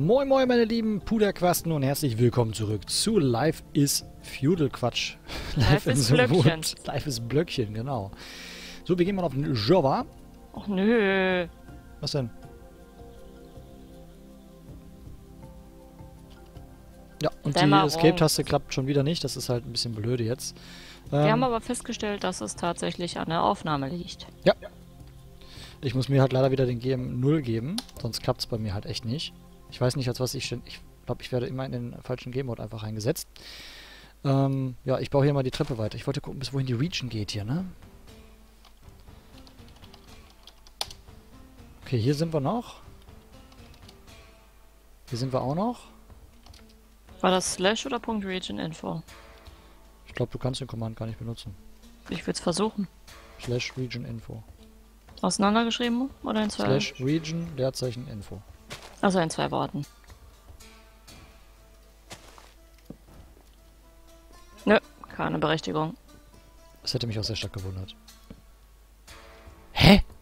Moin moin meine lieben Puderquasten und herzlich willkommen zurück zu Life is Feudal Quatsch. Life is Blöckchen. Life is Blöckchen, genau. So, wir gehen mal auf den Java. Och nö. Was denn? Ja, und Dämmerung. die Escape-Taste klappt schon wieder nicht. Das ist halt ein bisschen blöde jetzt. Wir haben aber festgestellt, dass es tatsächlich an der Aufnahme liegt. Ja. Ich muss mir halt leider wieder den GM0 geben. Sonst klappt es bei mir halt echt nicht. Ich weiß nicht, als was ich glaube, ich werde immer in den falschen Game-Mode einfach eingesetzt. Ja, ich baue hier mal die Treppe weiter. Ich wollte gucken, bis wohin die Region geht hier, ne? Okay, hier sind wir noch. Hier sind wir auch noch. War das Slash oder .region-info? Ich glaube, du kannst den Command gar nicht benutzen. Ich würde es versuchen. Slash Region Info. Auseinandergeschrieben oder in zwei? Slash Region Leerzeichen Info. Also in 2 Worten. Nö, keine Berechtigung. Das hätte mich auch sehr stark gewundert. Hä?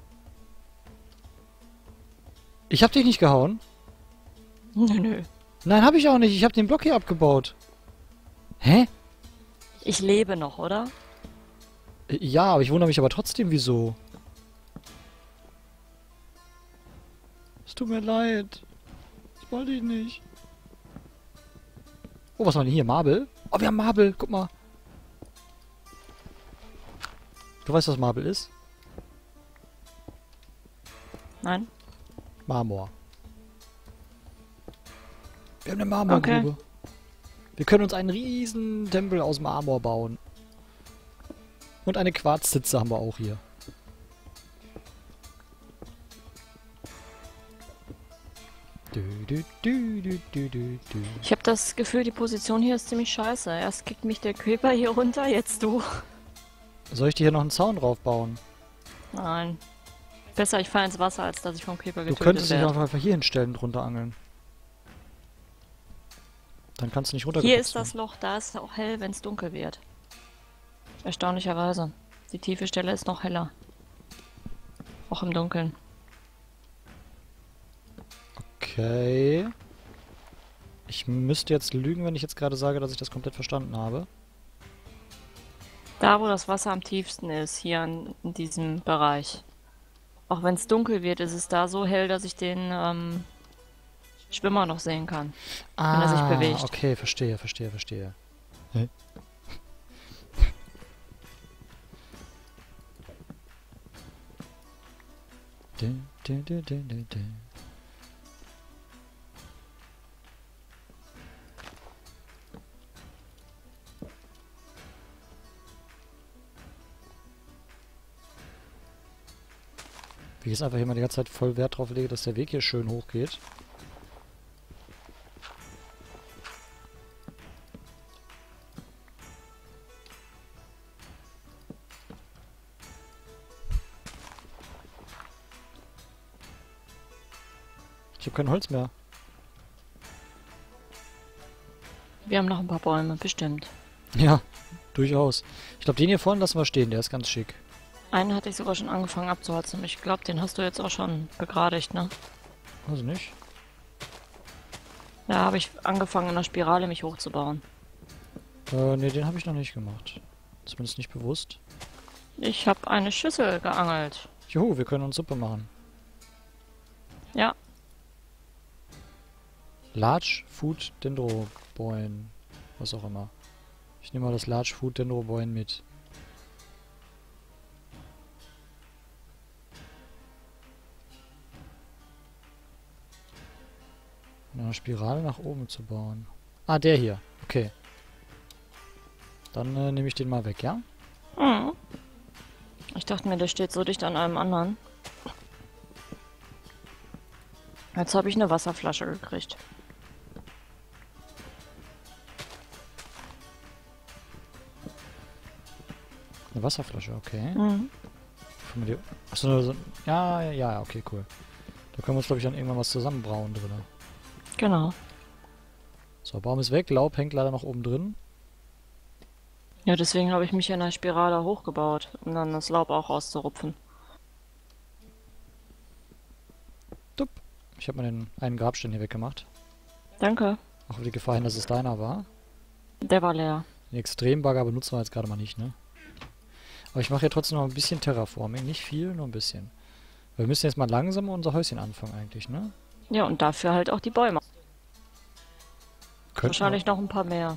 Ich hab dich nicht gehauen? Nö. Nein, hab ich auch nicht. Ich hab den Block hier abgebaut. Hä? Ich lebe noch, oder? Ja, aber ich wundere mich aber trotzdem, wieso? Es tut mir leid. Das wollte ich nicht. Oh, was war denn hier? Marble? Oh, wir haben Marble. Guck mal. Du weißt, was Marble ist? Nein? Marmor. Wir haben eine Marmorgrube. Okay. Wir können uns einen riesen Tempel aus Marmor bauen. Und eine Quarzsitze haben wir auch hier. Ich habe das Gefühl, die Position hier ist ziemlich scheiße. Erst kickt mich der Creeper hier runter, jetzt du. Soll ich dir hier noch einen Zaun drauf bauen? Nein. Besser, ich falle ins Wasser, als dass ich vom Creeper getötet werde. Du könntest dich auch einfach hier hinstellen und runter angeln. Dann kannst du nicht runtergehen. Hier ist das Loch, da ist es auch hell, wenn es dunkel wird. Erstaunlicherweise. Die tiefe Stelle ist noch heller. Auch im Dunkeln. Okay. Ich müsste jetzt lügen, wenn ich jetzt gerade sage, dass ich das komplett verstanden habe. Da, wo das Wasser am tiefsten ist, hier in diesem Bereich. Auch wenn es dunkel wird, ist es da so hell, dass ich den Schwimmer noch sehen kann. Wenn er sich bewegt. Okay, verstehe. Hä? Wie ich jetzt einfach hier mal die ganze Zeit voll Wert drauf lege, dass der Weg hier schön hoch geht. Ich habe kein Holz mehr. Wir haben noch ein paar Bäume, bestimmt. Ja, durchaus. Ich glaube, den hier vorne lassen wir stehen, der ist ganz schick. Einen hatte ich sogar schon angefangen abzuholzen. Ich glaube, den hast du jetzt auch schon begradigt, ne? Also nicht? Da habe ich angefangen, in der Spirale mich hochzubauen. Ne, den habe ich noch nicht gemacht. Zumindest nicht bewusst. Ich habe eine Schüssel geangelt. Juhu, wir können uns Suppe machen. Ja. Large Food Dendroboin. Was auch immer. Ich nehme mal das Large Food Dendroboin mit. Eine Spirale nach oben zu bauen. Ah, der hier. Okay. Dann nehme ich den mal weg, ja? Mhm. Ich dachte mir, der steht so dicht an einem anderen. Jetzt habe ich eine Wasserflasche gekriegt. Eine Wasserflasche, okay. Mhm. Achso, ja, okay, cool. Da können wir uns, glaube ich, dann irgendwann was zusammenbrauen drin. Genau. So, Baum ist weg, Laub hängt leider noch oben drin. Ja, deswegen habe ich mich in der Spirale hochgebaut, um dann das Laub auch auszurupfen. Dupp. Ich habe mal den einen Grabstein hier weggemacht. Danke. Auch für die Gefahr hin, dass es deiner war. Der war leer. Den Extrembagger benutzen wir jetzt gerade mal nicht, ne? Aber ich mache hier trotzdem noch ein bisschen Terraforming. Nicht viel, nur ein bisschen. Wir müssen jetzt mal langsam unser Häuschen anfangen eigentlich, ne? Ja, und dafür halt auch die Bäume. Könnten Wahrscheinlich noch ein paar mehr.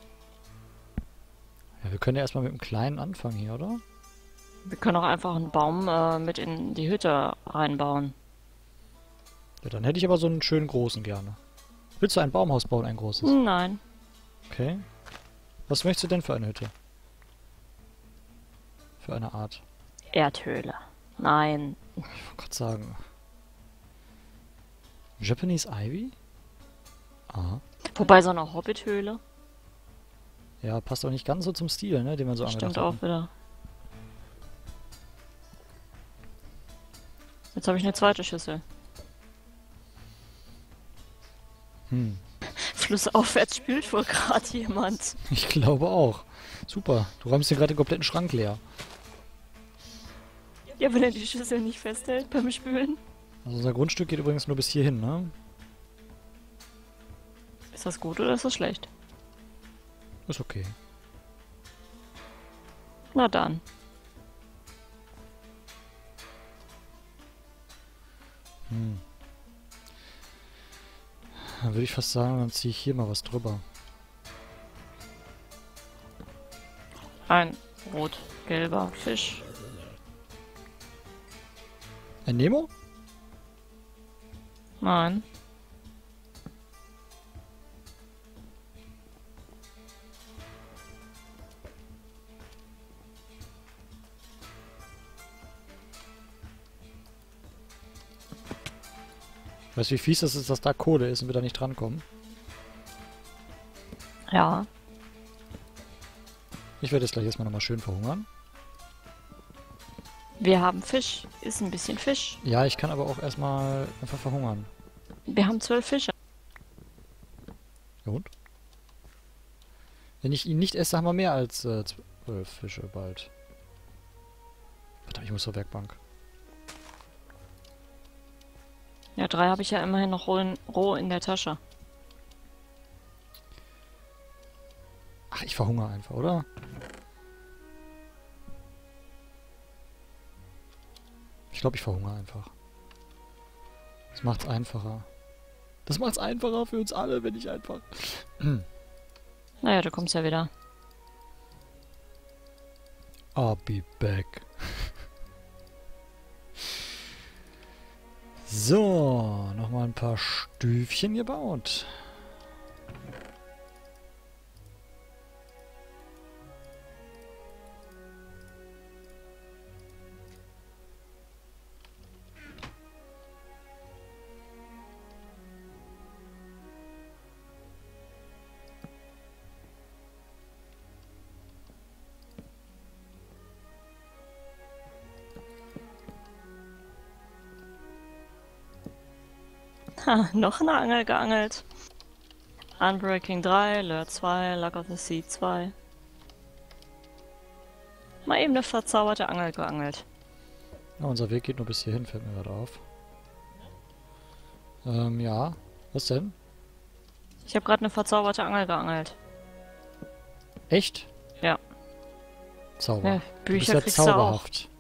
Ja, wir können ja erstmal mit einem kleinen anfangen hier, oder? Wir können auch einfach einen Baum mit in die Hütte reinbauen. Ja, dann hätte ich aber so einen schönen großen gerne. Willst du ein Baumhaus bauen, ein großes? Nein. Okay. Was möchtest du denn für eine Hütte? Für eine Art? Erdhöhle. Nein. Ich wollte gerade sagen. Japanese Ivy? Aha. Wobei so eine Hobbithöhle. Ja, passt auch nicht ganz so zum Stil, ne, den wir so angedacht Stimmt auch hatten. wieder. Jetzt habe ich eine zweite Schüssel. Flussaufwärts spült wohl gerade jemand. Ich glaube auch. Super. Du räumst hier gerade den kompletten Schrank leer. Ja, wenn er die Schüssel nicht festhält beim Spülen. Also unser Grundstück geht übrigens nur bis hierhin, ne? Ist das gut oder ist das schlecht? Ist okay. Na dann. Dann würde ich fast sagen, dann ziehe ich hier mal was drüber. Ein rot-gelber Fisch. Ein Nemo? Nein. Weißt du, wie fies das ist, dass da Kohle ist und wir da nicht drankommen? Ja. Ich werde jetzt gleich erstmal nochmal schön verhungern. Wir haben Fisch. Ist ein bisschen Fisch. Ja, ich kann aber auch erstmal einfach verhungern. Wir haben 12 Fische. Ja, und? Wenn ich ihn nicht esse, haben wir mehr als 12 Fische bald. Verdammt, ich muss zur Werkbank. Ja, 3 habe ich ja immerhin noch roh in der Tasche. Ach, ich verhungere einfach, oder? Ich glaube, ich verhungere einfach. Das macht's einfacher. Das macht's einfacher für uns alle, wenn ich einfach... Naja, du kommst ja wieder. I'll be back. So, nochmal ein paar Stüfchen gebaut. Ha, noch eine Angel geangelt. Unbreaking 3, Lure 2, Luck of the Sea 2. Mal eben eine verzauberte Angel geangelt. Na, unser Weg geht nur bis hierhin, fällt mir gerade auf. Ja. Was denn? Ich habe gerade eine verzauberte Angel geangelt. Echt? Ja. Zauber. Ja, Du bist Bücher ja kriegst du auch. zauberhaft.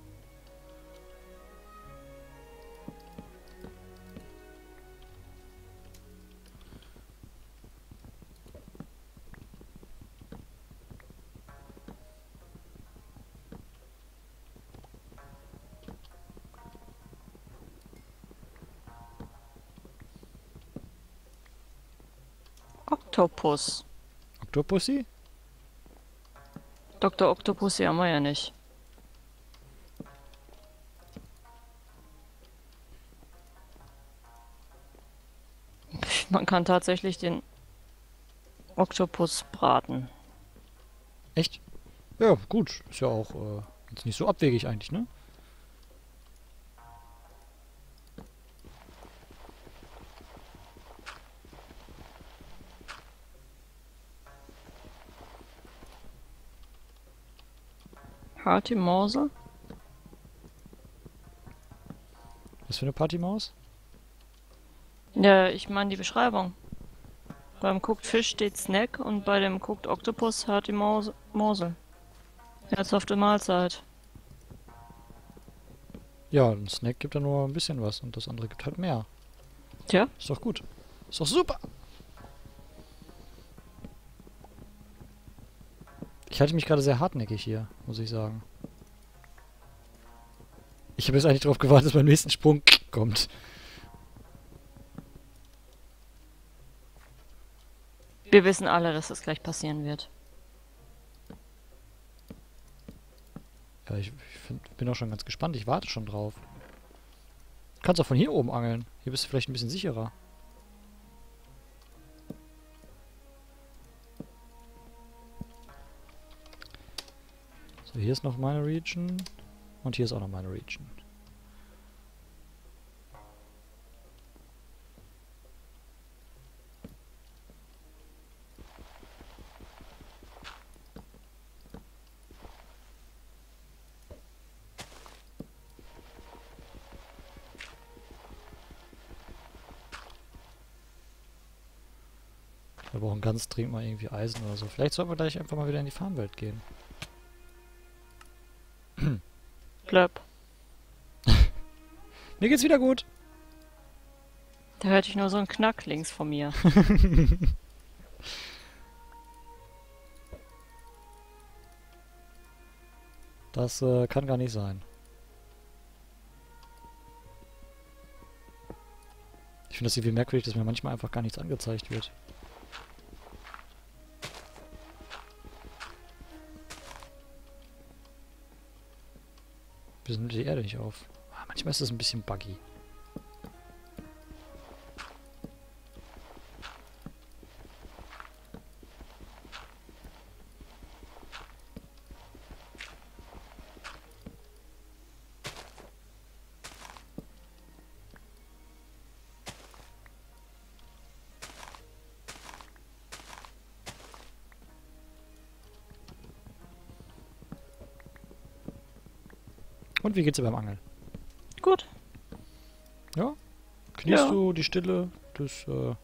Oktopus. Octopussy? Dr. Octopus haben wir ja nicht. Man kann tatsächlich den Oktopus braten. Echt? Ja, gut. Ist ja auch jetzt nicht so abwegig eigentlich, ne? Party Morsel? Was für eine Partymaus? Ja, ich meine die Beschreibung. Beim Cooked Fish steht Snack und bei dem Cooked Octopus hat die Mosel. Herzhafte Mahlzeit. Ja, ein Snack gibt ja nur ein bisschen was und das andere gibt halt mehr. Tja. Ist doch gut. Ist doch super. Ich halte mich gerade sehr hartnäckig hier, muss ich sagen. Ich habe jetzt eigentlich darauf gewartet, dass beim nächsten Sprung kommt. Wir wissen alle, dass das gleich passieren wird. Ja, bin auch schon ganz gespannt. Ich warte schon drauf. Du kannst auch von hier oben angeln. Hier bist du vielleicht ein bisschen sicherer. So, hier ist noch meine Region. Und hier ist auch noch meine Region. Wir brauchen ganz dringend mal irgendwie Eisen oder so. Vielleicht sollten wir gleich einfach mal wieder in die Farmwelt gehen. Blöp. Mir geht's wieder gut. Da hörte ich nur so einen Knack links von mir. Das kann gar nicht sein. Ich finde das irgendwie merkwürdig, dass mir manchmal einfach gar nichts angezeigt wird. Wieso nimmt die Erde nicht auf? Manchmal ist das ein bisschen buggy. Und wie geht's dir beim Angeln? Gut. Ja? Genießt Ja. du die Stille, das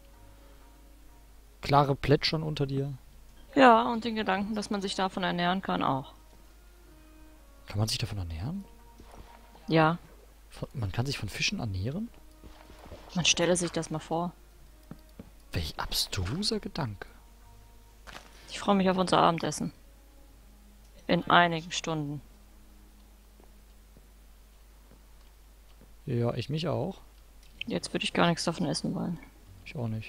klare Plätschern unter dir? Ja, und den Gedanken, dass man sich davon ernähren kann, auch. Kann man sich davon ernähren? Ja, Man kann sich von Fischen ernähren? man stelle sich das mal vor. Welch abstruser Gedanke. Ich freue mich auf unser Abendessen. In einigen Stunden. Ja, ich mich auch. Jetzt würde ich gar nichts davon essen wollen. Ich auch nicht.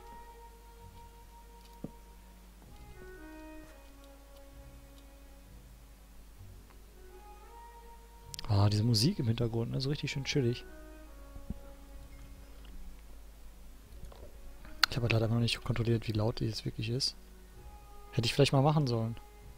Ah, diese Musik im Hintergrund, ne? So richtig schön chillig. Ich habe leider noch nicht kontrolliert, wie laut die jetzt wirklich ist. Hätte ich vielleicht mal machen sollen.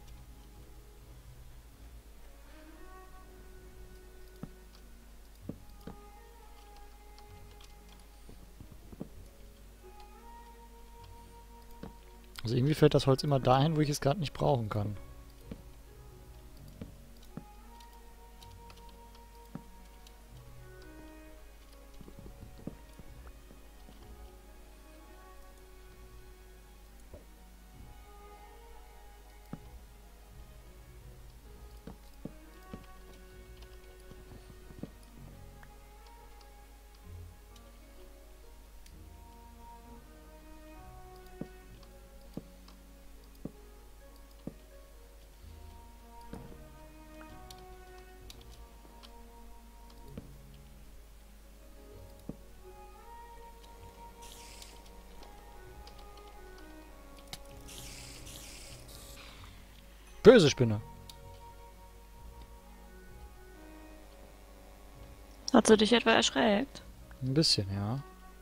Also irgendwie fällt das Holz immer dahin, wo ich es gerade nicht brauchen kann. Böse Spinne. Hat sie dich etwa erschreckt? Ein bisschen, ja.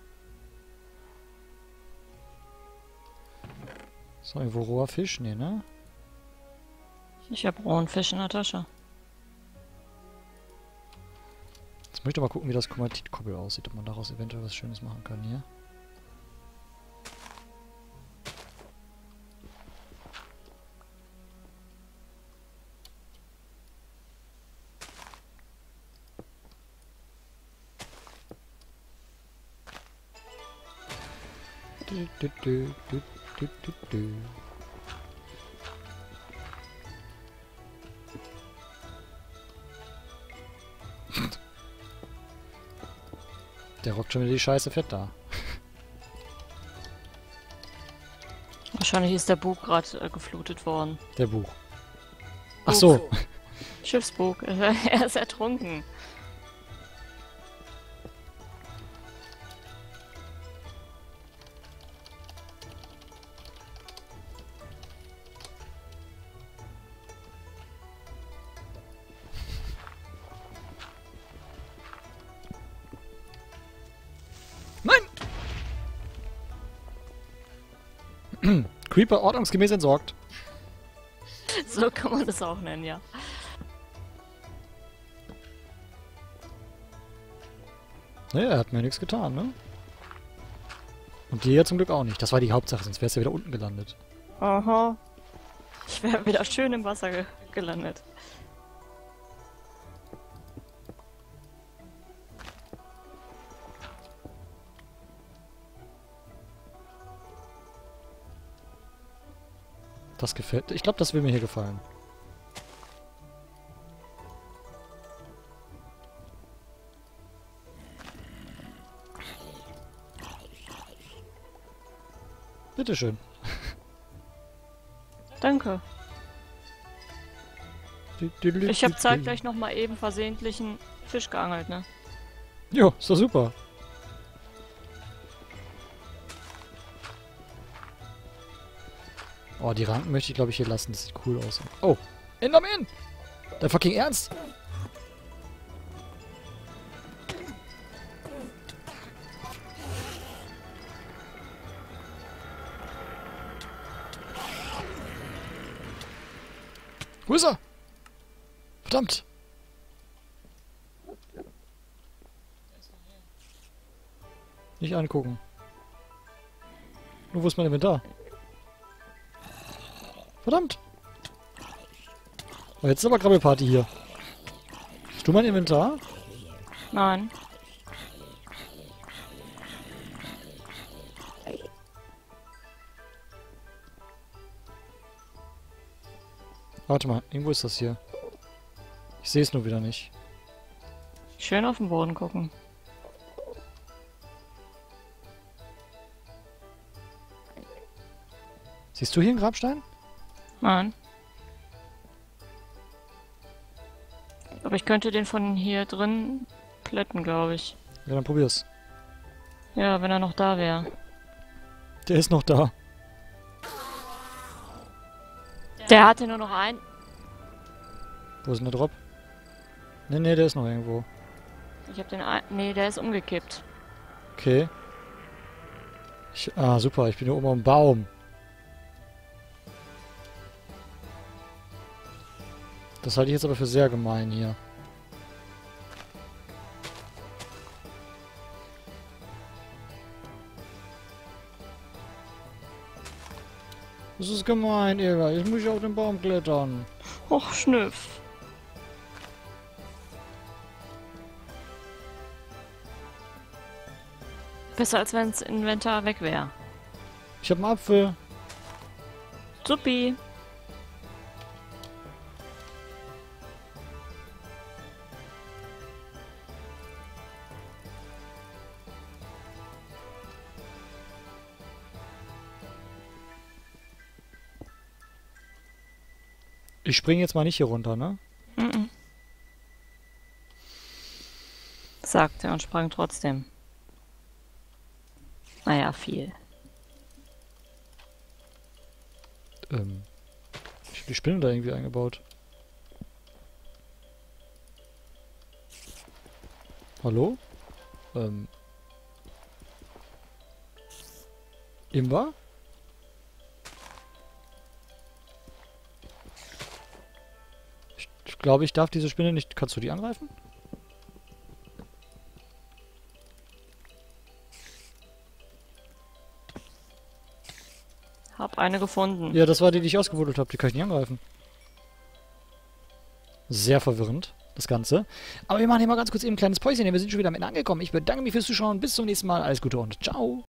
So, irgendwo roher Fisch? Nee, ne? Ich habe rohen Fisch in der Tasche. Jetzt möchte ich mal gucken, wie das Komatitkoppel aussieht, ob man daraus eventuell was Schönes machen kann hier. Du, du, du, du, du, du, du. Der rockt schon wieder die Scheiße fett da. Wahrscheinlich ist der Bug gerade geflutet worden. Der Buch. Ach so. Schiffsbug. Er ist ertrunken. Creeper ordnungsgemäß entsorgt. So kann man das auch nennen, ja. Naja, er hat mir nichts getan, ne? Und dir ja zum Glück auch nicht. Das war die Hauptsache, sonst wärst du ja wieder unten gelandet. Aha. Ich wäre wieder schön im Wasser gelandet. Das gefällt. Ich glaube, das will mir hier gefallen. Bitteschön. Danke. Ich habe zeitgleich noch mal eben versehentlich einen Fisch geangelt, ne? Jo, ist doch super. Oh, die Ranken möchte ich, glaube ich, hier lassen. Das sieht cool aus. Oh, Enderman! Dein fucking Ernst? Wo ist er? Verdammt! Nicht angucken. Wo ist mein Inventar? Verdammt! Oh, jetzt ist aber Krabbelparty hier. Hast du mein Inventar? Nein. Warte mal, irgendwo ist das hier. Ich sehe es nur wieder nicht. Schön auf den Boden gucken. Siehst du hier einen Grabstein? Nein. Aber ich könnte den von hier drin plätten, glaube ich. Ja, dann probier's. Ja, wenn er noch da wäre. Der ist noch da. Der hatte nur noch einen. Wo ist denn der Drop? Nee, der ist noch irgendwo. Ich habe den nee, der ist umgekippt. Okay. Super, ich bin hier oben am Baum. Das halte ich jetzt aber für sehr gemein hier. Das ist gemein, Eva. Jetzt muss ich auf den Baum klettern. Och, Schnüff. Besser als wenn das Inventar weg wäre. Ich habe einen Apfel. Suppi. Ich springe jetzt mal nicht hier runter, ne? Mhm. Sagte und sprang trotzdem. Naja, viel. Ich hab die Spinne da irgendwie eingebaut. Hallo? Imba? Ich glaube, ich darf diese Spinne nicht... Kannst du die angreifen? Hab eine gefunden. Ja, das war die, die ich ausgebuddelt habe. Die kann ich nicht angreifen. Sehr verwirrend, das Ganze. Aber wir machen hier mal ganz kurz eben ein kleines Päuschen. Wir sind schon wieder am Ende angekommen. Ich bedanke mich fürs Zuschauen. Bis zum nächsten Mal. Alles Gute und ciao.